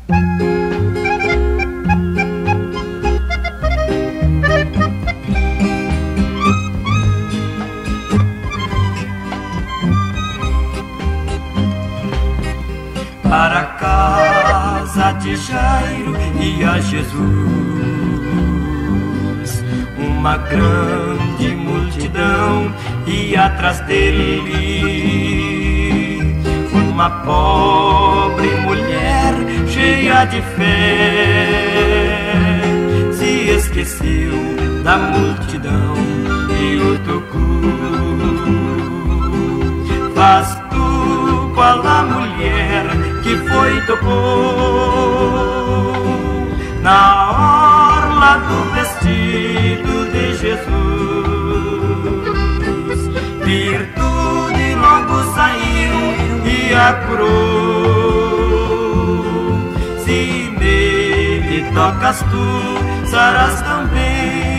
Para a casa de Jairo ia Jesus. Uma grande multidão ia atrás dele. Uma pobre mulher cheia de fé se esqueceu da multidão e o tocou. Faz tu qual a mulher que foi e tocou na orla do vestido de Jesus. Virtude logo saiu e a curou. Se nele tocas tu, sarás também.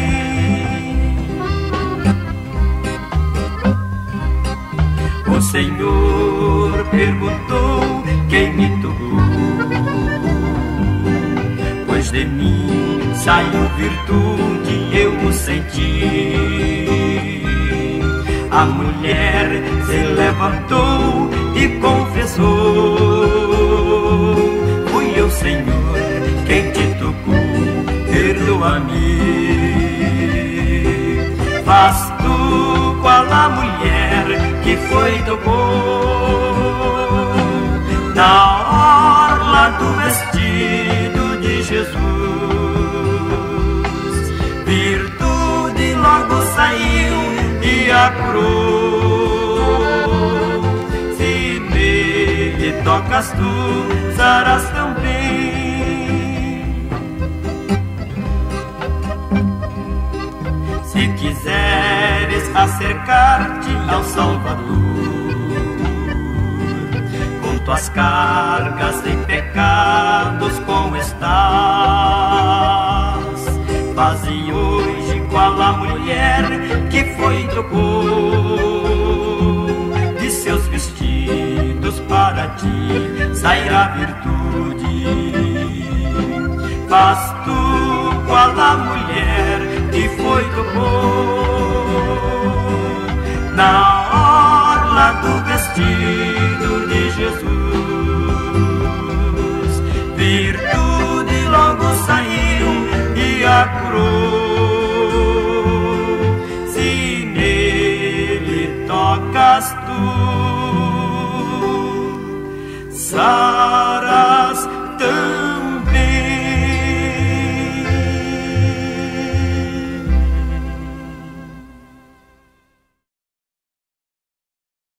O Senhor perguntou: quem me tocou? Pois de mim saiu virtude, eu o senti. A mulher se levantou e confessou: fui eu, Senhor, quem te tocou, perdoa-me. Faz tu qual a mulher que foi e tocou na orla do vestido de Jesus. Virtude logo saiu e a curou. Se nele tocas tu, sarás também. Se quiseres acercar-te ao Salvador, com tuas cargas e pecados como estás, faze hoje qual a mulher que foi e trocou de seus vestidos para ti, sairá virtude. Faz tu qual a mulher que foi e tocou na orla do vestido de Jesus.